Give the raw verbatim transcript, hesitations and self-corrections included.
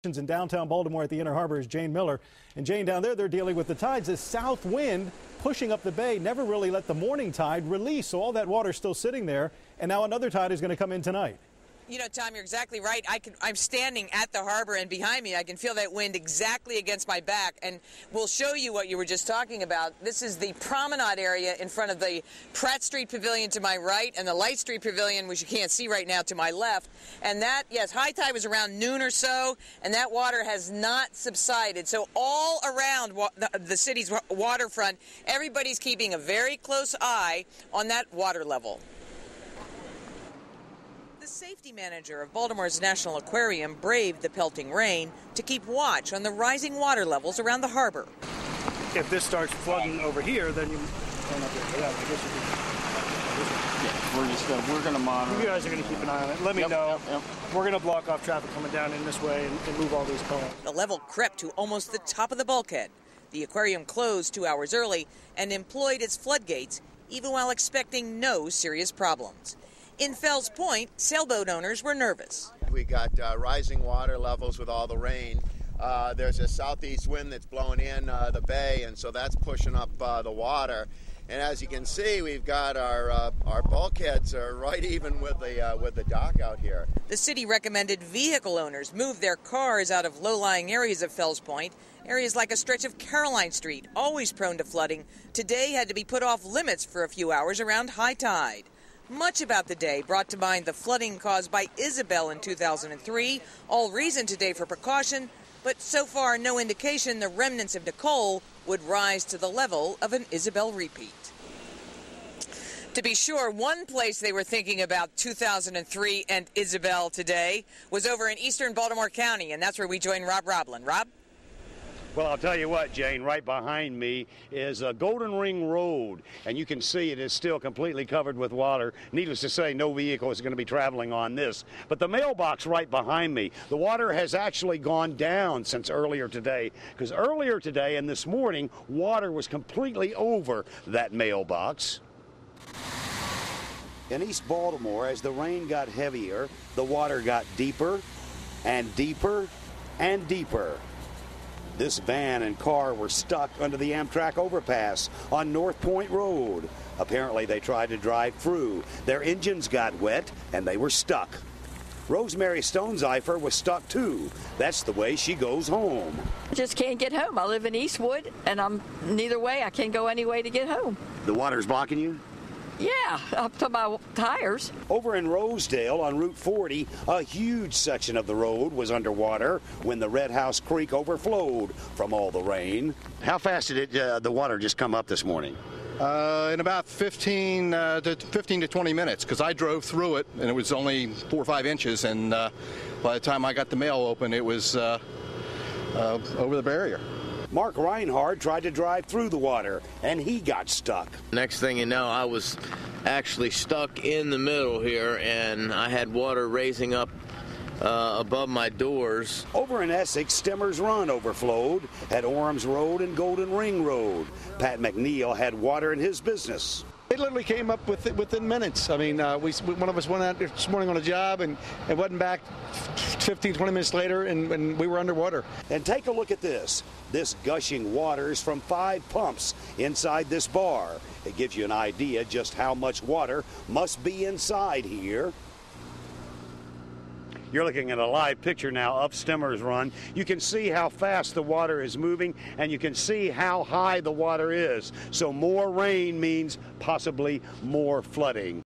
In downtown Baltimore at the Inner Harbor is Jayne Miller. And Jayne, down there, they're dealing with the tides. This south wind pushing up the bay never really let the morning tide release, so all that water is still sitting there. And now another tide is going to come in tonight. You know, Tom, you're exactly right. I can, I'm standing at the harbor, and behind me, I can feel that wind exactly against my back. And we'll show you what you were just talking about. This is the promenade area in front of the Pratt Street Pavilion to my right and the Light Street Pavilion, which you can't see right now, to my left. And that, yes, high tide was around noon or so, and that water has not subsided. So all around wa the, the city's waterfront, everybody's keeping a very close eye on that water level. The safety manager of Baltimore's National Aquarium braved the pelting rain to keep watch on the rising water levels around the harbor. If this starts flooding over here, then you. Yeah, we're just gonna, we're going to monitor. You guys are going to keep an eye on it. Let me yep, know. Yep, yep. We're going to block off traffic coming down in this way and, and move all these cars. The level crept to almost the top of the bulkhead. The aquarium closed two hours early and employed its floodgates, even while expecting no serious problems. In Fells Point, sailboat owners were nervous. We got uh, rising water levels with all the rain. Uh, there's a southeast wind that's blowing in uh, the bay, and so that's pushing up uh, the water. And as you can see, we've got our uh, our bulkheads are right even with the uh, with the dock out here. The city recommended vehicle owners move their cars out of low-lying areas of Fells Point. Areas like a stretch of Caroline Street, always prone to flooding, today had to be put off limits for a few hours around high tide. Much about the day brought to mind the flooding caused by Isabel in two thousand three, all reason today for precaution, but so far no indication the remnants of Nicole would rise to the level of an Isabel repeat. To be sure, one place they were thinking about two thousand three and Isabel today was over in eastern Baltimore County, and that's where we join Rob Roblin. Rob? Well, I'll tell you what, Jane, right behind me is a Golden Ring Road, and you can see it is still completely covered with water. Needless to say, no vehicle is going to be traveling on this. But the mailbox right behind me, the water has actually gone down since earlier today, because earlier today and this morning, water was completely over that mailbox. In East Baltimore, as the rain got heavier, the water got deeper and deeper and deeper. This van and car were stuck under the Amtrak overpass on North Point Road. Apparently, they tried to drive through. Their engines got wet, and they were stuck. Rosemary Stonezeifer was stuck, too. That's the way she goes home. I just can't get home. I live in Eastwood, and I'm neither way. I can't go any way to get home. The water's blocking you? Yeah, up to my tires. Over in Rosedale on Route forty, a huge section of the road was underwater when the Red House Creek overflowed from all the rain. How fast did it, uh, the water just come up this morning? Uh, in about fifteen, uh, to fifteen to twenty minutes, because I drove through it, and it was only four or five inches, and uh, by the time I got the mail open, it was uh, uh, over the barrier. Mark Reinhardt tried to drive through the water, and he got stuck. Next thing you know, I was actually stuck in the middle here, and I had water raising up uh, above my doors. Over in Essex, Stemmer's Run overflowed at Orams Road and Golden Ring Road. Pat McNeil had water in his business. It literally came up with, within minutes. I mean, uh, we one of us went out this morning on a job and, and wasn't back fifteen, twenty minutes later, and, and we were underwater. And take a look at this. This gushing water is from five pumps inside this bar. It gives you an idea just how much water must be inside here. You're looking at a live picture now of Stemmer's Run. You can see how fast the water is moving, and you can see how high the water is. So more rain means possibly more flooding.